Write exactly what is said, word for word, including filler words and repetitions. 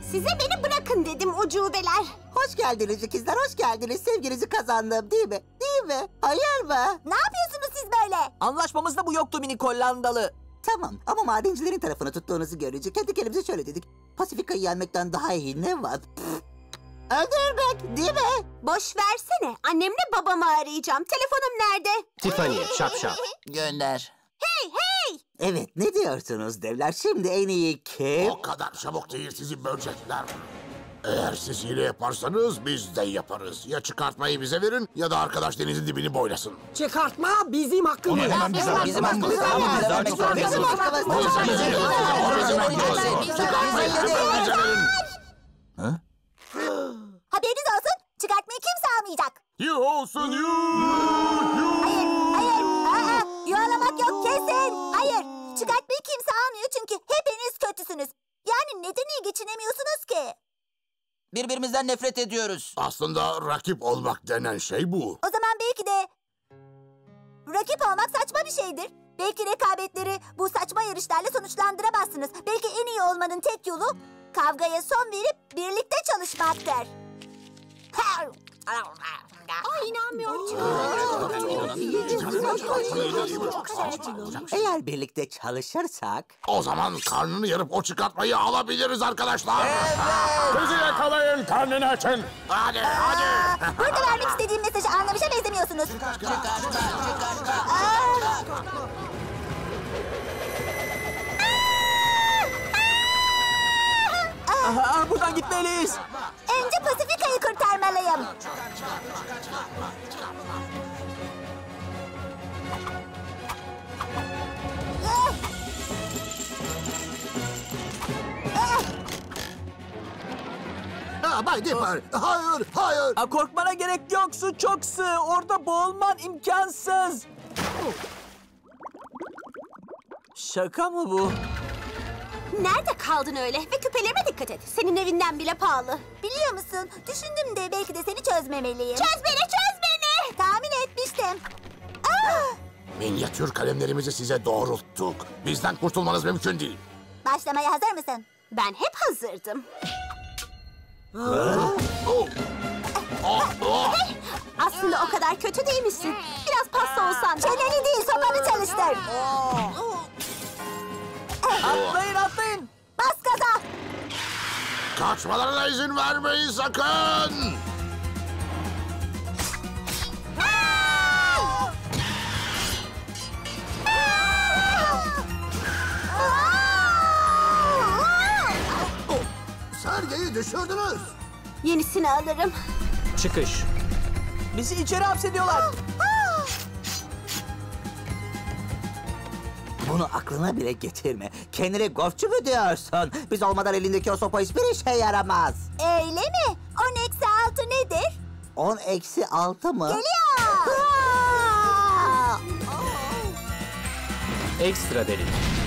Size beni bırakın dedim ucubeler. Hoş geldiniz ikizler, hoş geldiniz. Sevginizi kazandım değil mi? Değil mi? Hayır mı? Ne yapıyorsunuz siz böyle? Anlaşmamızda bu yoktu minik Hollandalı. Tamam ama madencilerin tarafını tuttuğunuzu görünce kendi kendimize şöyle dedik. Pasifika'yı yenmekten daha iyi ne var? Pff. Öldürmek değil mi? Boş versene. Annemle babamı arayacağım. Telefonum nerede? Tiffany, şap şap. Gönder. Hey hey! Evet, ne diyorsunuz devler? Şimdi en iyi kim? O kadar çabuk değil sizi bölecekler. Eğer siz hile yaparsanız biz de yaparız. Ya çıkartmayı bize verin ya da arkadaş denizin dibini boylasın. Çıkartma bizim hakkımız. Onu hemen bize Bizim hakkımız. hakkımız. Ama biz daha çok Bizim hakkımız. Haberiniz olsun. Çıkartmayı kimse almayacak. Yuh olsun yuh! Hayır, hayır. Aa, yuhalamak yok kesin. Hayır. Çıkartmayı kimse almıyor çünkü hepiniz kötüsünüz. Yani neden iyi geçinemiyorsunuz ki? Birbirimizden nefret ediyoruz. Aslında rakip olmak denen şey bu. O zaman belki de rakip olmak saçma bir şeydir. Belki rekabetleri bu saçma yarışlarla sonuçlandıramazsınız. Belki en iyi olmanın tek yolu kavgaya son verip birlikte çalışmaktır. Ay inanmıyorum. Eğer birlikte çalışırsak... O zaman karnını yarıp o çıkartmayı alabiliriz arkadaşlar. Bizi yakalayın, karnını açın. Hadi hadi. Burada vermek istediğim mesajı anlamışa benzemiyorsunuz. Aha, buradan gitmeliyiz. Önce Pasifika'yı kurtarmalıyım. Ha, Bay Dipper. Hayır hayır. Aa, korkmana gerek yok, su çok sığ. Orada boğulman imkansız. Şaka mı bu? Nerede kaldın öyle? Ve küpelerime dikkat et. Senin evinden bile pahalı. Biliyor musun? Düşündüm de belki de seni çözmemeliyim. Çöz beni, çöz beni! Tahmin etmiştim. Ah! Minyatür kalemlerimizi size doğrulttuk. Bizden kurtulmanız mümkün değil. Başlamaya hazır mısın? Ben hep hazırdım. Oh. Oh, oh. Aslında o kadar kötü değil misin? Biraz pasta olsan. Çeneni değil, sopanı çalıştır. Atlayın, atlayın. Bas gaza. Kaçmalarına izin vermeyin sakın. Sergeyi düşürdünüz. Yenisini alırım. Çıkış. Bizi içeri hapsediyorlar. Bunu aklına bile getirme. Kendine golfçü mü diyorsun? Biz olmadan elindeki o sopa hiçbir işe yaramaz. Öyle mi? On eksi altı nedir? On eksi altı mı? Geliyor. Ekstra derin.